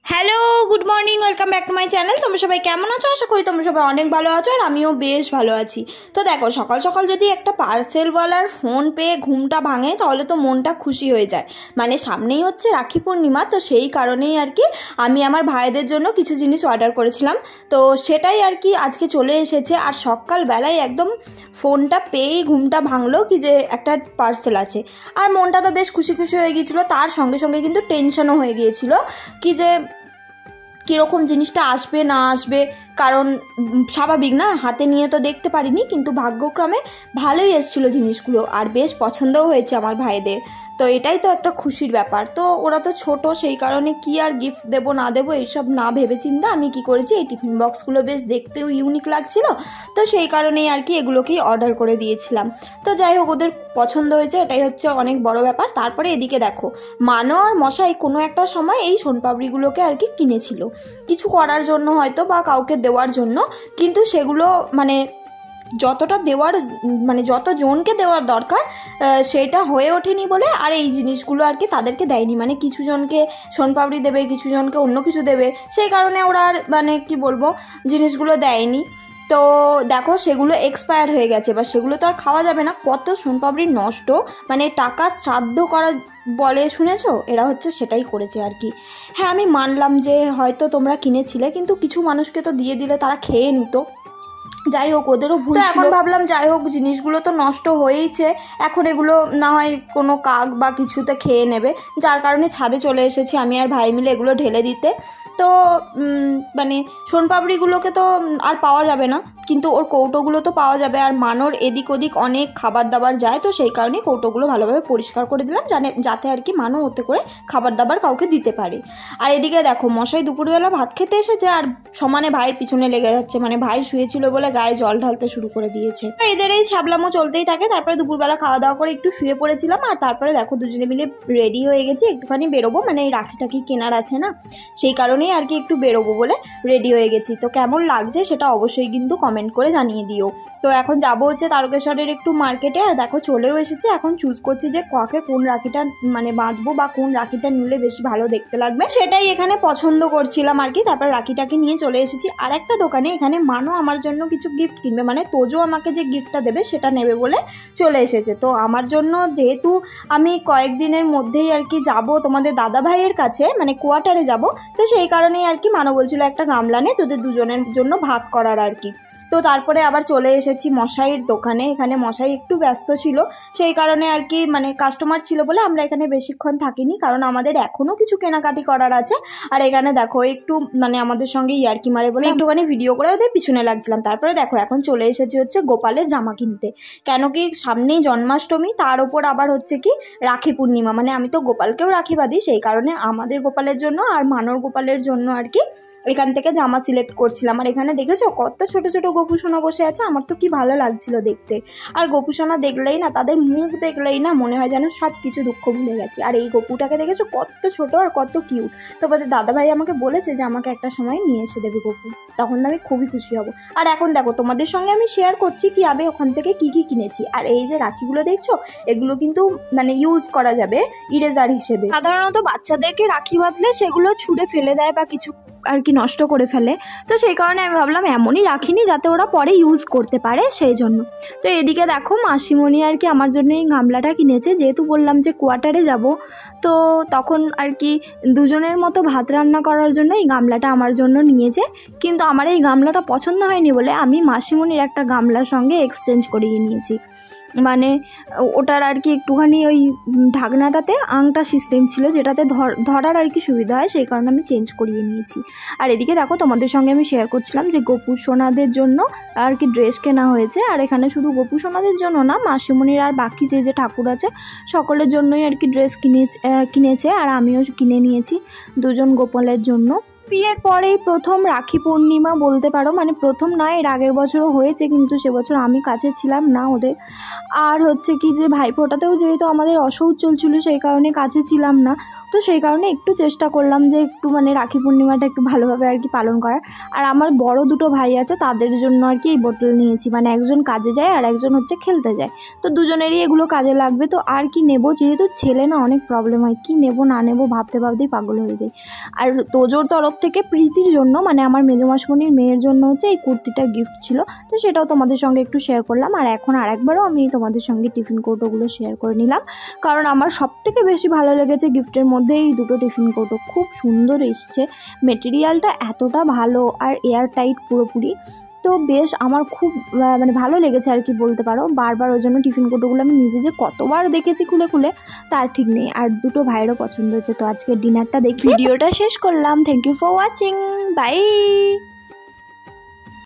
Hello, good morning, welcome back to my channel. তোমরা সবাই কেমন আছো? আশা করি তোমরা সবাই অনেক ভালো আছো, আর আমিও বেশ ভালো আছি। তো দেখো, সকাল সকাল যদি একটা পার্সেলওয়ালার ফোন পেয়ে ঘুমটা ভাঙে তাহলে তো মনটা খুশি হয়ে যায়। মানে সামনেই হচ্ছে রাখি পূর্ণিমা, তো সেই কারণেই আর কি আমি আমার ভাইদের জন্য কিছু জিনিস অর্ডার করেছিলাম। তো সেটাই আর কি আজকে চলে এসেছে, আর সকালবেলায় একদম ফোনটা পেয়েই ঘুমটা ভাঙলো কি যে একটা পার্সেল আছে। আর মনটা তো বেশ খুশি খুশি হয়ে গিয়েছিলো, তার সঙ্গে সঙ্গে কিন্তু টেনশনও হয়ে গিয়েছিল কি যে কীরকম জিনিসটা আসবে না আসবে, কারণ স্বাভাবিক না, হাতে নিয়ে তো দেখতে পারিনি, কিন্তু ভাগ্যক্রমে ভালোই এসেছিলো জিনিসগুলো, আর বেশ পছন্দও হয়েছে আমার ভাইদের। তো এটাই তো একটা খুশির ব্যাপার। তো ওরা তো ছোট, সেই কারণে কি আর গিফট দেবো না দেবো এইসব না ভেবে চিন্তা আমি কি করেছি, এই টিফিন বক্সগুলো বেশ দেখতেও ইউনিক লাগছিল, তো সেই কারণেই আর কি এগুলোকেই অর্ডার করে দিয়েছিলাম। তো যাই হোক, ওদের পছন্দ হয়েছে, এটাই হচ্ছে অনেক বড় ব্যাপার। তারপরে এদিকে দেখো, মানো আর মশাই কোনো একটা সময় এই সোনপাপড়িগুলোকে আর কি কিনেছিল কিছু করার জন্য হয়তো, বা কাউকে দেওয়ার জন্য, কিন্তু সেগুলো মানে যতটা দেওয়ার মানে যতজনকে দেওয়ার দরকার সেটা হয়ে ওঠেনি বলে আর এই জিনিসগুলো আর কি তাদেরকে দেয়নি। মানে কিছু জনকে সোনপাপড়ি দেবে, কিছু জনকে অন্য কিছু দেবে, সেই কারণে ওরা আর মানে কি বলবো জিনিসগুলো দেয়নি। তো দেখো, সেগুলো এক্সপায়ার হয়ে গেছে, বা সেগুলো তো আর খাওয়া যাবে না। কত সোনপাপড়ি নষ্ট, মানে টাকা শ্রাদ্ধ করা বলে শুনেছো, এরা হচ্ছে সেটাই করেছে আর কি। হ্যাঁ, আমি মানলাম যে হয়তো তোমরা কিনেছিলে, কিন্তু কিছু মানুষকে তো দিয়ে দিলে তারা খেয়ে নিত। যাই হোক, ওদেরও ভুল ছিল। এখন ভাবলাম যাই হোক, জিনিসগুলো তো নষ্ট হয়েইছে, এখন এগুলো না হয় কোনো কাক বা কিছুতে খেয়ে নেবে, যার কারণে ছাদে চলে এসেছি আমি আর ভাই মিলে এগুলো ঢেলে দিতে। তো মানে সোনপাপড়িগুলোকে তো আর পাওয়া যাবে না, কিন্তু ওর কৌটোগুলো তো পাওয়া যাবে। আর মানোর এদিক ওদিক অনেক খাবার দাবার যায়, তো সেই কারণেই কৌটোগুলো ভালোভাবে পরিষ্কার করে দিলাম, যাতে আর কি মানো ওতে করে খাবার দাবার কাউকে দিতে পারে। আর এদিকে দেখো, মশাই দুপুরবেলা ভাত খেতে এসেছে আর সমানে ভাইয়ের পিছনে লেগে যাচ্ছে। মানে ভাই শুয়েছিল বলে গায়ে জল ঢালতে শুরু করে দিয়েছে। এদের এই ছাবলামো চলতেই থাকে। তারপরে দুপুরবেলা খাওয়া দাওয়া করে একটু শুয়ে পড়েছিলাম, আর তারপরে দেখো দুজনে মিলে রেডি হয়ে গেছি, একটুখানি বেরোবো, মানে এই রাখি টাকি কেনার আছে না, সেই কারণেই আর কি একটু বেরোবো বলে রেডি হয়ে গেছি। তো কেমন লাগছে সেটা অবশ্যই কিন্তু কমেন্ট করে জানিয়ে দিও। তো এখন যাবো হচ্ছে তারকেশ্বরের একটু মার্কেটে, আর দেখো চলেও এসেছে। এখন চুজ করছি যে কাকে কোন রাখিটা মানে বাঁধবো, বা কোন রাখিটা নিলে বেশি ভালো দেখতে লাগবে, সেটাই এখানে পছন্দ করছিলাম আর কি। তারপর রাখিটাকে নিয়ে চলে এসেছি আর একটা দোকানে। এখানে মানো আমার জন্য কিছু গিফট কিনবে, মানে তোজো আমাকে যে গিফটটা দেবে সেটা নেবে বলে চলে এসেছে। তো আমার জন্য যেহেতু আমি কয়েকদিনের মধ্যেই আর কি যাব তোমাদের দাদা ভাইয়ের কাছে, মানে কোয়ার্টারে যাব, তো সেই কারণেই আর কি মানো বলছিল একটা গামলা নে তোদের দুজনের জন্য ভাত করার আর কি। তো তারপরে আবার চলে এসেছি মশাইয়ের দোকানে। এখানে মশাই একটু ব্যস্ত ছিল, সেই কারণে আর কি মানে কাস্টমার ছিল বলে আমরা এখানে বেশিক্ষণ থাকিনি, কারণ আমাদের এখনও কিছু কেনাকাটি করার আছে। আর এখানে দেখো একটু মানে আমাদের সঙ্গে ইয়ার্কি মারে বলে একটুখানি ভিডিও করে ওদের পিছনে লাগছিলাম। তারপরে দেখো এখন চলে এসেছি হচ্ছে গোপালের জামা কিনতে, কেন কি সামনেই জন্মাষ্টমী, তার ওপর আবার হচ্ছে কি রাখি পূর্ণিমা, মানে আমি তো গোপালকেও রাখি বাঁধি, সেই কারণে আমাদের গোপালের জন্য আর মানর গোপালের জন্য আর কি এখান থেকে জামা সিলেক্ট করছিলাম। আর এখানে দেখেছো কত ছোট ছোট গোপুসোনা বসে আছে, আমার তো কি ভালো লাগছিল দেখতে। আর গোপুসোনা দেখলেই না, তাদের মুখ দেখলেই না মনে হয় যেন সব কিছু দুঃখ ভুলে গেছি। আর এই গপুটাকে দেখেছো কত ছোট আর কত কিউট। তো দাদাভাই আমাকে বলেছে যে আমাকে একটা সময় নিয়ে এসে দেবে গপু, তখন আমি খুবই খুশি হব। আর এখন দেখো তোমাদের সঙ্গে আমি শেয়ার করছি কি আমি ওখান থেকে কি কি কিনেছি। আর এই যে রাখিগুলো দেখছো, এগুলো কিন্তু মানে ইউজ করা যাবে ইরেজার হিসেবে। সাধারণত বাচ্চাদেরকে রাখি বাঁধলে সেগুলো ছুঁড়ে ফেলে দেয় বা কিছু আর কি নষ্ট করে ফেলে, তো সেই কারণে আমি ভাবলাম এমনই রাখিনি যাতে ওরা পরে ইউজ করতে পারে, সেই জন্য। তো এদিকে দেখো মাসিমণি আর কি আমার জন্য এই গামলাটা কিনেছে, যেহেতু বললাম যে কোয়ার্টারে যাব, তো তখন আর কি দুজনের মতো ভাত রান্না করার জন্য এই গামলাটা আমার জন্য নিয়েছে। কিন্তু আমার এই গামলাটা পছন্দ হয়নি বলে আমি মাসিমণির একটা গামলার সঙ্গে এক্সচেঞ্জ করিয়ে নিয়েছি। মানে ওটার আর কি একটুখানি ওই ঢাকনাটাতে আংটা সিস্টেম ছিল, যেটাতে ধরার আর কি সুবিধা হয়, সেই কারণে আমি চেঞ্জ করিয়ে নিয়েছি। আর এদিকে দেখো তোমাদের সঙ্গে আমি শেয়ার করছিলাম যে গোপু সোনাদের জন্য আর কি ড্রেস কেনা হয়েছে। আর এখানে শুধু গোপু সোনাদের জন্য না, মাসিমণির আর বাকি যে যে ঠাকুর আছে সকলের জন্যই আর কি ড্রেস কিনেছে। আর আমিও কিনে নিয়েছি দুজন গোপালের জন্য। বিয়ের পরেই প্রথম রাখি পূর্ণিমা বলতে পারো, মানে প্রথম নয়, এর আগের বছরও হয়েছে, কিন্তু সে বছর আমি কাছে ছিলাম না ওদের। আর হচ্ছে কি যে ভাইফোঁটাতেও যেহেতু আমাদের অসৌচ চলছিল, সেই কারণে কাছে ছিলাম না, তো সেই কারণে একটু চেষ্টা করলাম যে একটু মানে রাখি পূর্ণিমাটা একটু ভালোভাবে আর কি পালন করার। আর আমার বড় দুটো ভাই আছে, তাদের জন্য আর কি এই বোতল নিয়েছি, মানে একজন কাজে যায় আর একজন হচ্ছে খেলতে যায়, তো দুজনেরই এগুলো কাজে লাগবে। তো আর কি নেব, যেহেতু ছেলে না অনেক প্রবলেম হয়, কি নেব না নেব ভাবতে ভাবতেই পাগল হয়ে যায়। আর তোজোর তরফ থেকে প্রীতির জন্য, মানে আমার মেজমাসমণির মেয়ের জন্য হচ্ছে এই কুর্তিটা গিফট ছিল, তো সেটাও তোমাদের সঙ্গে একটু শেয়ার করলাম। আর এখন আরেকবারও আমি তোমাদের সঙ্গে টিফিন কৌটোগুলো শেয়ার করে নিলাম, কারণ আমার সবথেকে বেশি ভালো লেগেছে গিফটের মধ্যে এই দুটো টিফিন কৌটো, খুব সুন্দর এসছে, মেটেরিয়ালটা এতটা ভালো আর এয়ার টাইট পুরোপুরি। তো বেশ আমার খুব মানে ভালো লেগেছে আর কি বলতে পারো। বারবার ওই জন্য টিফিন কৌটোগুলো আমি নিজে যে কতবার দেখেছি খুলে খুলে তার ঠিক নেই। আর দুটো ভাইয়েরও পছন্দ হচ্ছে। তো আজকে ডিনারটা দেখি ভিডিওটা শেষ করলাম। Thank you for watching, by.